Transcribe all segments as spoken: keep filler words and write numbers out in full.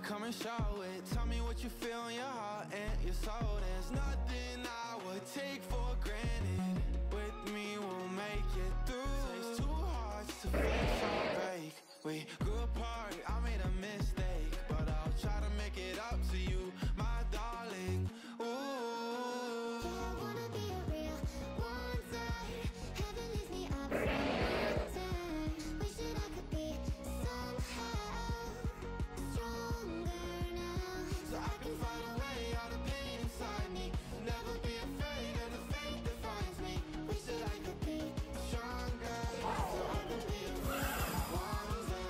come and show it. Tell me what you feel in your heart and your soul. There's nothing I would take for granted. With me we'll make it through. Takes two hearts to fix or break. We grew apart, I made a mistake, but I'll try to make it up to you, my darling. Ooh, I wanna be a real one day. Heaven leaves me up for nothing. Wishing I could be somehow stronger now, so I can fight away all the pain inside me. Never be afraid of the fate that finds me. wish that I could be Stronger, so I can be a real one day.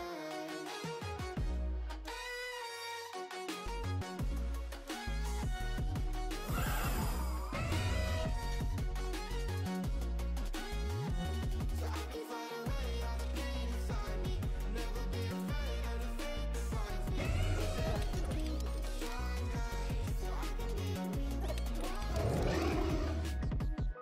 So I can fight away all the pain inside me. Never be afraid of the fate that finds me. wish that I could be stronger, so I can be a real one day.